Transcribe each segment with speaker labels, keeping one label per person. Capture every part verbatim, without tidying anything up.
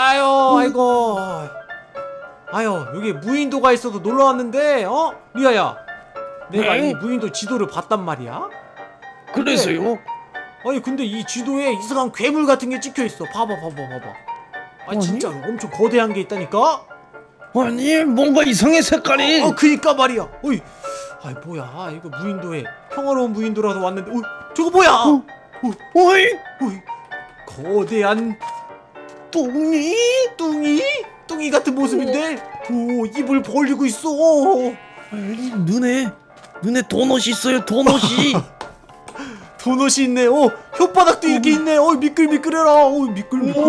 Speaker 1: 아유, 아이고. 아유, 여기 무인도가 있어서 놀러 왔는데, 어? 리아야, 내가
Speaker 2: 네?
Speaker 1: 이 무인도 지도를 봤단 말이야.
Speaker 2: 그래서요?
Speaker 1: 아니, 근데 이 지도에 이상한 괴물 같은 게 찍혀 있어. 봐봐, 봐봐, 봐봐. 아니,
Speaker 2: 아니?
Speaker 1: 진짜로 엄청 거대한 게 있다니까?
Speaker 2: 아니 뭔가 이상해 색깔이.
Speaker 1: 어, 어 그니까 말이야. 어이, 아이 뭐야? 이거 무인도에 평화로운 무인도라서 왔는데, 어, 저거 뭐야?
Speaker 2: 어? 어이?
Speaker 1: 어이, 거대한
Speaker 2: 뚱이?
Speaker 1: 뚱이? 뚱이 같은 모습인데, 오, 입을 벌리고 있어.
Speaker 2: 아이, 눈에 눈에 도넛이 있어요. 도넛이.
Speaker 1: 도넛이 있네. 어, 혓바닥도 이렇게 있네. 어, 미끌미끌해라. 어, 미끌미끌.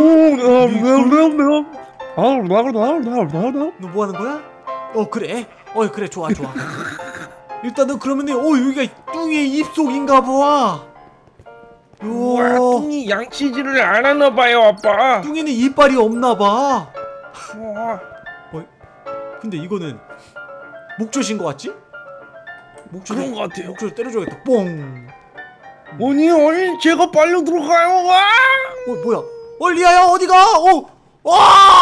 Speaker 1: 너 뭐 하는 거야? 어, 그래. 어, 그래. 좋아, 좋아. 일단은 그러면은, 어, 여기가 뚱이의 입속인가 봐.
Speaker 2: 와, 뚱이 양치질을 안 하나 봐요, 아빠.
Speaker 1: 뚱이는 이빨이 없나 봐.
Speaker 2: 와.
Speaker 1: 어, 근데 이거는 목젖인 거 같지? 목젖
Speaker 2: 그런 것 같아요.
Speaker 1: 목젖 때려줘야겠다. 뽕.
Speaker 2: 아니 아니 제가 빨려 들어가요. 와.
Speaker 1: 어, 뭐야? 어, 리아야 어디가? 어, 와!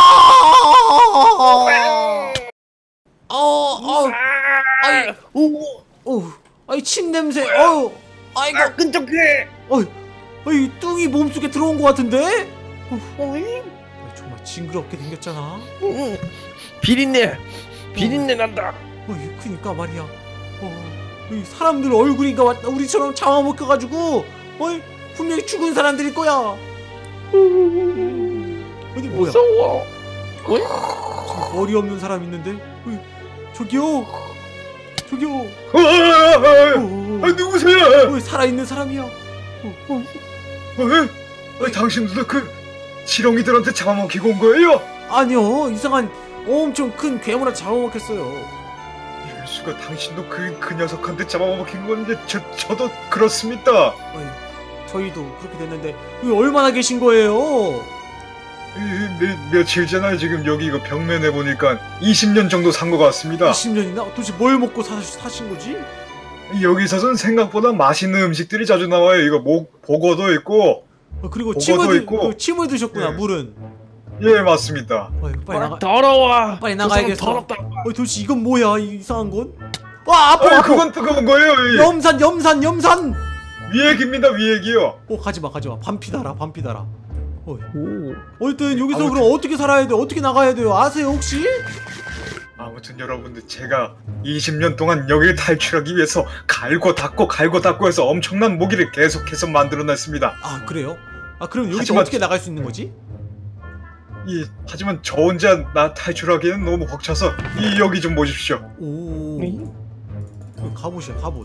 Speaker 1: 어, 어, 아이,
Speaker 2: 오,
Speaker 1: 어, 아이 침 냄새. 어, 아이고,
Speaker 2: 아, 끈적해.
Speaker 1: 어, 아이 뚱이 몸속에 들어온 거 같은데?
Speaker 2: 어이?
Speaker 1: 아이, 정말 징그럽게 생겼잖아.
Speaker 2: 음, 비린내, 비린내 난다.
Speaker 1: 어, 그니까 말이야. 어, 이 사람들 얼굴이가 왔다. 우리처럼 잡아먹혀가지고, 어이, 분명히 죽은 사람들일 거야. 어디 뭐야?
Speaker 2: 무서워. 어이?
Speaker 1: 저기 머리 없는 사람 있는데? 어이, 저기요, 저기요.
Speaker 2: 어, 어, 어, 어, 누구세요?
Speaker 1: 어이, 살아있는 사람이야. 어, 어.
Speaker 3: 어, 어, 당신들도 그 지렁이들한테 잡아먹히고 온 거예요?
Speaker 1: 아니요, 이상한 엄청 큰 괴물한테 잡아먹혔어요.
Speaker 3: 이럴 수가. 당신도 그, 그 녀석한테 잡아먹힌 건데 저, 저도 그렇습니다.
Speaker 1: 어이, 저희도 그렇게 됐는데 여기 얼마나 계신 거예요?
Speaker 3: 이, 며, 며칠 전에 지금 여기 이거 벽면에 보니까 이십 년 정도 산 것 같습니다.
Speaker 1: 이십 년이나? 도대체 뭘 먹고 사, 사신 거지?
Speaker 3: 여기서는 생각보다 맛있는 음식들이 자주 나와요. 이거 목, 보거도 있고.
Speaker 1: 어, 그리고
Speaker 3: 보고도
Speaker 1: 침을, 드,
Speaker 3: 있고.
Speaker 1: 그 침을 드셨구나.
Speaker 3: 예.
Speaker 1: 물은.
Speaker 3: 예, 맞습니다.
Speaker 1: 어이, 빨리 나가.
Speaker 2: 더러워.
Speaker 1: 빨리
Speaker 2: 그
Speaker 1: 나가야겠어.
Speaker 2: 사람 더럽다.
Speaker 1: 어이, 도대체 이건 뭐야? 이 이상한 건? 와, 아파,
Speaker 3: 어,
Speaker 1: 아파.
Speaker 3: 그건 뜨거운 거예요. 예.
Speaker 1: 염산, 염산, 염산.
Speaker 3: 위액입니다, 위액이요.
Speaker 1: 어, 가지마, 가지마. 반피 달아, 반피 달아. 어이.
Speaker 2: 오.
Speaker 1: 어쨌든 여기서
Speaker 3: 아무튼.
Speaker 1: 그럼 어떻게 살아야 돼? 어떻게 나가야 돼요? 아세요 혹시?
Speaker 3: 아무튼 여러분들, 제가 이십 년 동안 여기를 탈출하기 위해서 갈고 닦고 갈고 닦고 해서 엄청난 무기를 계속해서 만들어냈습니다.
Speaker 1: 아, 그래요? 아, 그럼 여기서
Speaker 3: 하지만-
Speaker 1: 어떻게 나갈 수 있는 거지?
Speaker 3: 이, 하지만 저 혼자 나 탈출하기에는 너무 벅차서 이 여기 좀 보십시오.
Speaker 1: 오.
Speaker 2: 응?
Speaker 1: 여기 갑옷이야, 갑옷.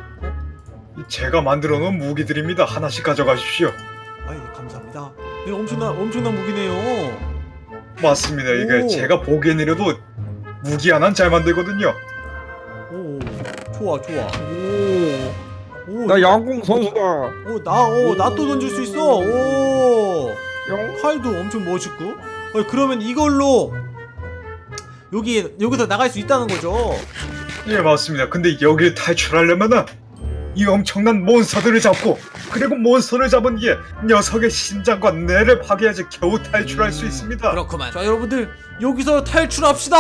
Speaker 3: 이 제가 만들어 놓은 무기들입니다. 하나씩 가져가십시오.
Speaker 1: 아이, 감사합니다. 네, 엄청난 엄청난 무기네요.
Speaker 3: 맞습니다. 이게
Speaker 1: 오.
Speaker 3: 제가 보기에는이라도 무기 하나는 잘 만들거든요.
Speaker 1: 오, 좋아, 좋아.
Speaker 2: 오.
Speaker 1: 오,
Speaker 2: 나 양궁 선수다.
Speaker 1: 오, 나, 오, 나 또 던질 수 있어. 오,
Speaker 2: 양.
Speaker 1: 칼도 엄청 멋있고. 어, 그러면 이걸로 여기 여기서 나갈 수 있다는 거죠?
Speaker 3: 예, 맞습니다. 근데 여기를 탈출하려면은 이 엄청난 몬스터들을 잡고, 그리고 몬스터를 잡은 뒤에 녀석의 심장과 뇌를 파괴해야지 겨우 탈출할 수 있습니다.
Speaker 1: 그렇구만. 자, 여러분들 여기서 탈출합시다.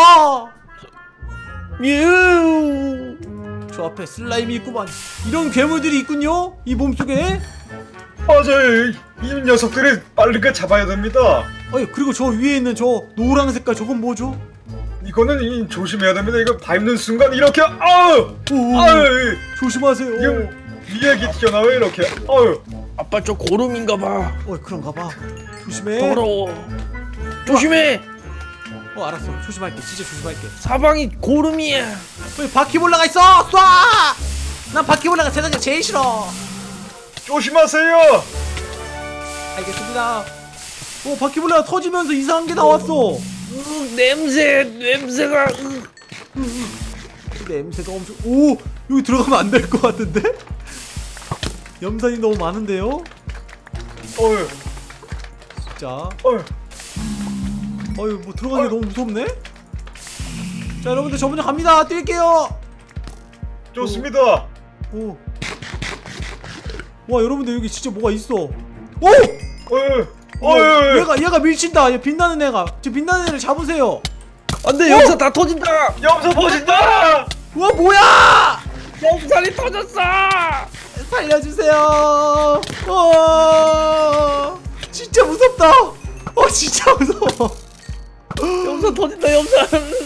Speaker 2: 뮤.
Speaker 1: 저 앞에 슬라임이 있구만. 이런 괴물들이 있군요. 이 몸속에.
Speaker 3: 맞아요. 이 녀석들을 빠르게 잡아야 됩니다.
Speaker 1: 아니, 그리고 저 위에 있는 저 노란 색깔 저건 뭐죠?
Speaker 3: 이거는 이 조심해야 됩니다. 이거 밟는 순간 이렇게 아우!
Speaker 1: 오,
Speaker 3: 아유!
Speaker 1: 조심하세요.
Speaker 3: 이거 위액이 튀어나와요, 이렇게. 아유!
Speaker 2: 아빠 저 고름인가 봐.
Speaker 1: 어, 그런가 봐. 조심해.
Speaker 2: 더러워. 조심해.
Speaker 1: 어, 알았어. 조심할게. 진짜 조심할게.
Speaker 2: 사방이 고름이야.
Speaker 1: 여기 바퀴벌레가 있어. 쏴! 난 바퀴벌레가 세상에 제일 싫어.
Speaker 3: 조심하세요!
Speaker 1: 알겠습니다. 어, 바퀴벌레가 터지면서 이상한 게 나왔어.
Speaker 2: 으, 냄새 냄새가. 으.
Speaker 1: 냄새가 엄청. 오, 여기 들어가면 안 될 것 같은데? 염산이 너무 많은데요?
Speaker 3: 어휴,
Speaker 1: 자,
Speaker 3: 어휴.
Speaker 1: 어휴, 뭐 들어가기 너무 무섭네? 자, 여러분들 저 먼저 갑니다. 뛸게요.
Speaker 3: 좋습니다.
Speaker 1: 오. 와, 여러분들 여기 진짜 뭐가 있어. 오!
Speaker 3: 어휴, 어, 예, 예.
Speaker 1: 얘가 얘가 밀친다. 얘 빛나는 애가. 저 빛나는 애를 잡으세요.
Speaker 2: 안돼 염소 다 터진다.
Speaker 3: 염소 퍼진다.
Speaker 1: 와 뭐야?
Speaker 2: 염살이 터졌어.
Speaker 1: 살려주세요. 어 진짜 무섭다. 어 진짜 무서워.
Speaker 2: 염소 터진다 염살.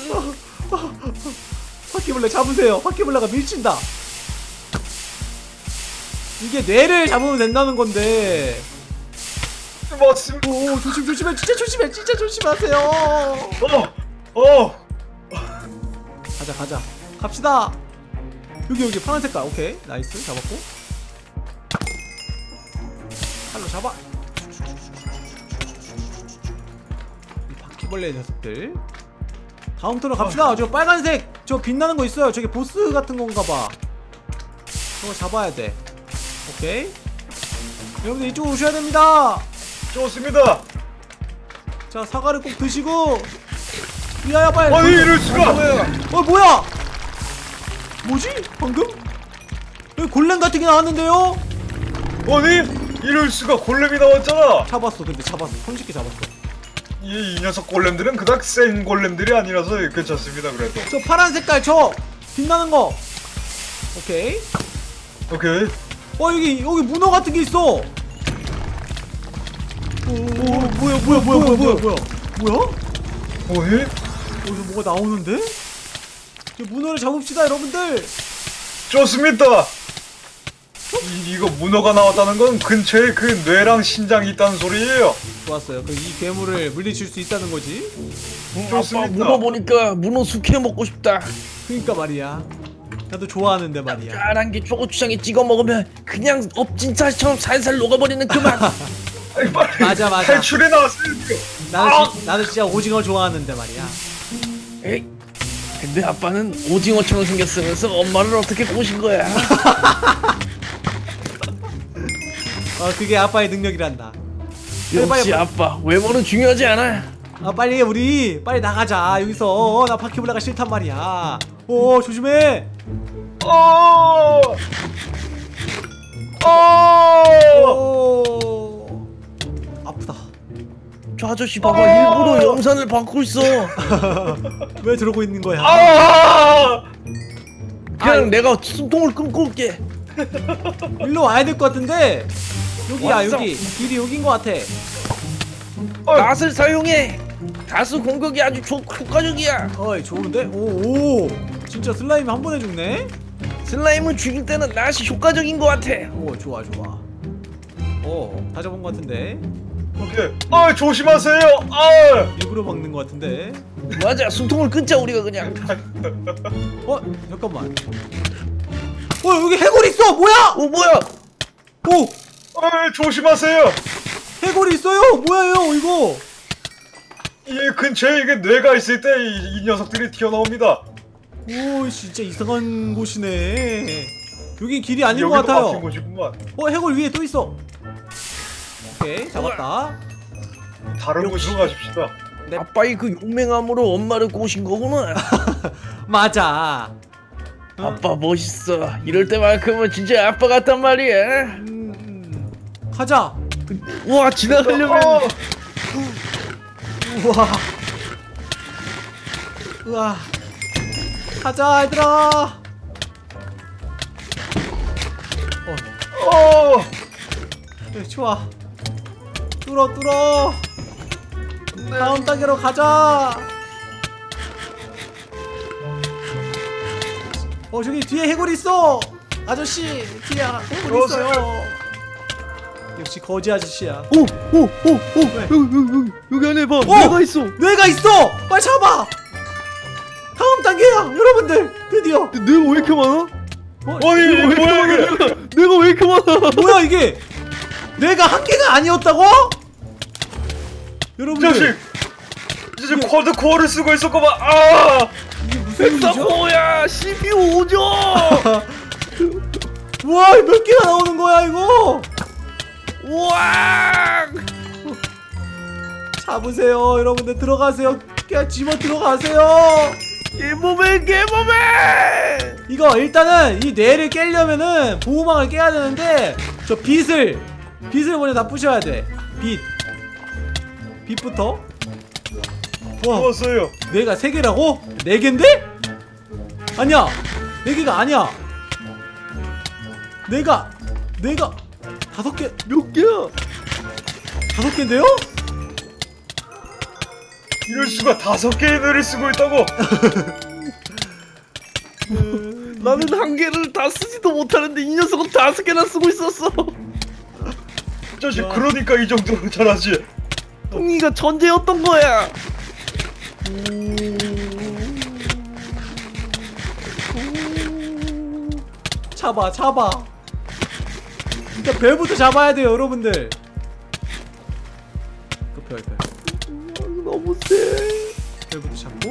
Speaker 1: 바퀴벌레 잡으세요. 바퀴벌레가 밀친다. 이게 뇌를 잡으면 된다는 건데.
Speaker 3: 맞습니다.
Speaker 1: 오 조심 조심해. 진짜 조심해. 진짜 조심하세요.
Speaker 3: 어, 어.
Speaker 1: 가자 가자. 갑시다. 여기 여기 파란 색깔. 오케이 나이스 잡았고. 칼로 잡아. 이 바퀴벌레 녀석들. 다음 턴으로 갑시다. 저 빨간색 저 빛나는 거 있어요. 저게 보스 같은 건가 봐. 저거 잡아야 돼. 오케이. 여러분들 이쪽으로 오셔야 됩니다.
Speaker 3: 좋습니다.
Speaker 1: 자 사과를 꼭 드시고. 야야 빨리.
Speaker 3: 아니 이럴 수가.
Speaker 1: 어 뭐야? 뭐지? 방금? 여기 골렘 같은 게 나왔는데요?
Speaker 3: 아니 이럴 수가 골렘이 나왔잖아.
Speaker 1: 잡았어. 근데 잡았어. 손쉽게 잡았어.
Speaker 3: 이, 이 녀석 골렘들은 그닥 센 골렘들이 아니라서 괜찮습니다. 그래도.
Speaker 1: 저 파란 색깔 저 빛나는 거. 오케이.
Speaker 3: 오케이.
Speaker 1: 어 여기 여기 문어 같은 게 있어. 오, 오, 뭐야 뭐야 뭐야 뭐야 뭐야 뭐야 뭐야?
Speaker 3: 뭐해?
Speaker 1: 여기서 뭐가 나오는데? 이 문어를 잡읍시다 여러분들.
Speaker 3: 좋습니다. 이, 이거 문어가 나왔다는 건 근처에 그 뇌랑 신장이 있다는 소리예요.
Speaker 1: 좋았어요. 그 이 괴물을 물리칠 수 있다는 거지.
Speaker 2: 응,
Speaker 3: 좋습니다.
Speaker 2: 아빠 문어 보니까 문어 숙회 먹고 싶다.
Speaker 1: 그러니까 말이야. 나도 좋아하는데 말이야.
Speaker 2: 짭짤한 게 초고추장에 찍어 먹으면 그냥 엎진살처럼 살살 녹아버리는 그 맛.
Speaker 3: 아니, 빨리
Speaker 1: 맞아, 맞아.
Speaker 3: 탈출해 나왔어요. 지금.
Speaker 1: 나는
Speaker 3: 아!
Speaker 1: 지, 나는 진짜 오징어 좋아하는데 말이야.
Speaker 2: 에이, 근데 아빠는 오징어처럼 생겼으면서 엄마를 어떻게 꼬신 거야?
Speaker 1: 어 그게 아빠의 능력이란다.
Speaker 2: 역시
Speaker 1: 빨리, 빨리.
Speaker 2: 아빠 외모는 중요하지 않아.
Speaker 1: 아 빨리 우리 빨리 나가자 여기서. 어, 나 바퀴벌레가 싫단 말이야. 오 조심해.
Speaker 3: 어! 어!
Speaker 1: 오 아프다.
Speaker 2: 저 아저씨 봐봐 일부러 영상을 바꾸고 있어.
Speaker 1: 왜 저러고 있는 거야?
Speaker 3: 아!
Speaker 2: 그냥
Speaker 1: 아,
Speaker 2: 내가 숨통을 끊고 올게.
Speaker 1: 일로 와야 될 것 같은데. 여기야
Speaker 2: 왔어.
Speaker 1: 여기 길이 여긴 것 같아.
Speaker 3: 어!
Speaker 2: 낫을 사용해. 다수 공격이 아주 조, 효과적이야.
Speaker 1: 어이 좋은데? 오오 진짜 슬라임이 한 번에 죽네?
Speaker 2: 슬라임을 죽일 때는 낫이 효과적인 것 같아.
Speaker 1: 오 좋아 좋아. 오다 잡은 것 같은데.
Speaker 3: 오케이. 아, 조심하세요. 아!
Speaker 1: 일부러 막는 것 같은데.
Speaker 2: 맞아 숨통을 끊자 우리가 그냥.
Speaker 1: 어 잠깐만. 어 여기 해골 있어. 뭐야?
Speaker 2: 어 뭐야?
Speaker 1: 오
Speaker 3: 아, 조심하세요.
Speaker 1: 해골이 있어요. 뭐야요 이거?
Speaker 3: 이 근처에 이게 뇌가 있을 때 이 녀석들이 튀어나옵니다.
Speaker 1: 오 진짜 이상한 곳이네. 여긴 길이 아닌 것
Speaker 3: 여기도
Speaker 1: 같아요.
Speaker 3: 막힌 곳이구만.
Speaker 1: 어 해골 위에 또 있어. 오케이 잡았다.
Speaker 3: 다른 곳으로 가십시다.
Speaker 1: 네.
Speaker 2: 아빠의 그 용맹함으로 엄마를 꼬신 거구나.
Speaker 1: 맞아. 어?
Speaker 2: 아빠 멋있어. 이럴 때만큼은 진짜 아빠 같단 말이야.
Speaker 1: 음, 음. 가자.
Speaker 2: 우와 지나가려면
Speaker 3: 어!
Speaker 1: 우와. 우와. 가자 얘들아. 어.
Speaker 3: 어!
Speaker 1: 네, 좋아. 뚫어 뚫어. 다음 단계로 가자. 어 저기 뒤에 해골 있어. 아저씨 뒤에 해골 있어요. 역시 거지 아저씨야.
Speaker 2: 오오오오 여기 여기 여기 안에 봐. 뇌가 있어.
Speaker 1: 뇌가 있어. 빨리 잡아. 다음 단계야 여러분들. 드디어.
Speaker 2: 뇌가 왜 이렇게 많아?
Speaker 1: 어,
Speaker 3: 아니, 이게 뭐야 이게?
Speaker 2: 뇌가, 뇌가 왜 이렇게 많아?
Speaker 1: 뭐야 이게? 뇌가 한 개가 아니었다고? 여러분들
Speaker 3: 자식! 이제 쿼드 코어를 쓰고 있었구만. 아!
Speaker 1: 이게 무슨 일이죠?
Speaker 2: 백사코야 씨피유 오죠.
Speaker 1: 우와 몇 개가 나오는 거야 이거?
Speaker 2: 우와.
Speaker 1: 잡으세요 여러분들. 들어가세요. 그냥 집어 들어가세요.
Speaker 2: 개몸에 개몸에.
Speaker 1: 이거 일단은 이 뇌를 깨려면은 보호막을 깨야 되는데 저 빛을 빛을 먼저 다 부셔야 돼. 빛 빛부터. 와,
Speaker 3: 좋았어요.
Speaker 1: 뇌가 세 개라고? 네 개인데? 아니야, 네 개가 아니야. 뇌가 뇌가 다섯 개,
Speaker 2: 몇 개야?
Speaker 1: 다섯 개인데요?
Speaker 3: 이럴 수가 다섯 개의 뇌를 쓰고 있다고.
Speaker 2: 나는 한 개를 다 쓰지도 못하는데 이 녀석은 다섯 개나 쓰고 있었어.
Speaker 3: 자식 그러니까 이 정도로 잘하지.
Speaker 2: 뚱이가 천재였던 거야.
Speaker 1: 잡아, 잡아. 일단 별부터 잡아야 돼요, 여러분들. 그 별, 별.
Speaker 2: 너무 세.
Speaker 1: 별부터 잡고.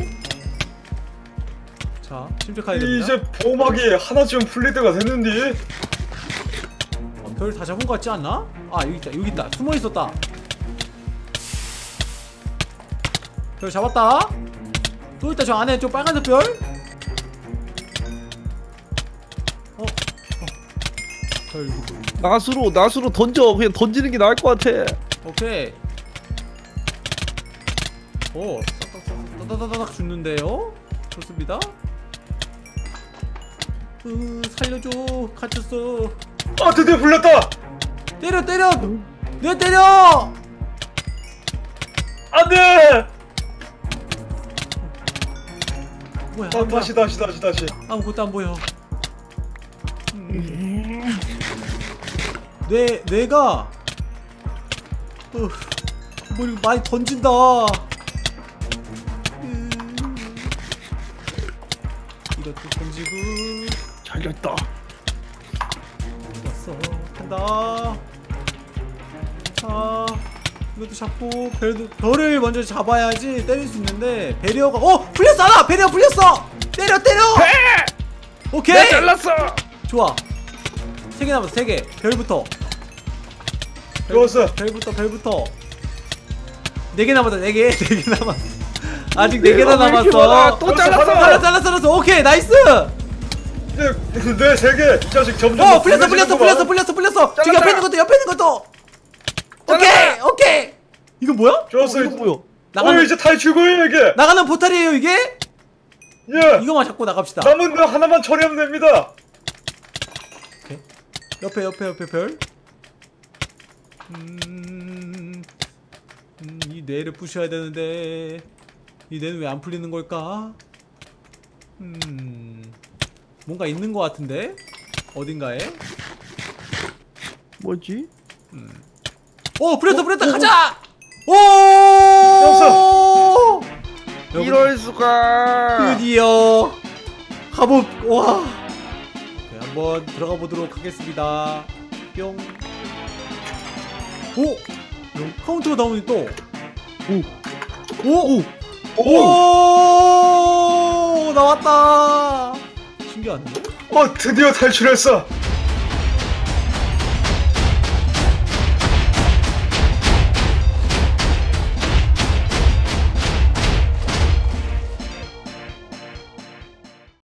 Speaker 1: 자, 침착하게 됩니다.
Speaker 3: 이제 보호막이 하나쯤 풀릴 때가 됐는데.
Speaker 1: 어, 별 다 잡은 거 같지 않나? 아, 여기 있다, 여기 있다. 숨어 있었다. 별 잡았다. 또 있다, 저 안에 저 빨간색 별. 어, 어. 별.
Speaker 2: 낫으로 낫으로 던져. 그냥 던지는 게 나을 것 같아.
Speaker 1: 오케이. 오, 따다다다닥 죽는데요? 좋습니다. 으, 살려줘. 갇혔어.
Speaker 3: 아 드디어 풀렸다.
Speaker 1: 때려, 때려! 내 때려!
Speaker 3: 안돼.
Speaker 1: 뭐야,
Speaker 3: 아,
Speaker 1: 아, 뭐야.
Speaker 3: 다시 다시 다시 다시.
Speaker 1: 아무것도 안 보여. 음. 내, 내가 어, 뭐 이거 많이 던진다. 음. 이것도 던지고.
Speaker 2: 잘렸다.
Speaker 1: 왔어. 간다. 자, 이것도 잡고 별도, 별을 먼저 잡아야지 때릴 수 있는데 베리어가 어! 풀렸어! 하나! 베리어 풀렸어! 때려 때려! 오케이!
Speaker 2: 내가 잘랐어.
Speaker 1: 좋아. 세 개 남았어. 세 개. 별부터.
Speaker 3: 좋았어.
Speaker 1: 별부터 별부터. 네 개 남았다. 네 개. 네 개 남았어. 아직 네 개나
Speaker 2: 왜 이렇게
Speaker 1: 남았어.
Speaker 2: 많아? 또 잘랐어.
Speaker 1: 잘랐어 잘랐어 잘랐어. 오케이 나이스.
Speaker 3: 네네 개. 이 자식 점점.
Speaker 1: 어 풀렸어 풀렸어 풀렸어 풀렸어 풀렸어. 저기 옆에 있는 것도 옆에 있는 것도. 오케이 오케이. 이건 뭐야?
Speaker 3: 좋았어.
Speaker 2: 이거 뭐야?
Speaker 3: 어
Speaker 1: 나가는
Speaker 3: 이제 탈출구예요 이게.
Speaker 1: 나가는 포탈이에요 이게?
Speaker 3: 예.
Speaker 1: 이거만 잡고 나갑시다.
Speaker 3: 남은 거 하나만 처리하면 됩니다.
Speaker 1: 오케이. 옆에 옆에 옆에 별. 음, 음, 이 뇌를 부셔야 되는데 이 뇌는 왜 안 풀리는 걸까? 음, 뭔가 있는 것 같은데 어딘가에?
Speaker 2: 뭐지?
Speaker 1: 오 풀렸다 풀렸다 가자! 오! 여러분,
Speaker 2: 이럴 수가.
Speaker 1: 드디어 갑옷 와. 네, 한번 들어가 보도록 하겠습니다. 뿅. 오! 카운트가 나오니 또. 오! 오! 오! 오! 나왔다. 신기하네.
Speaker 3: 어 드디어 탈출했어.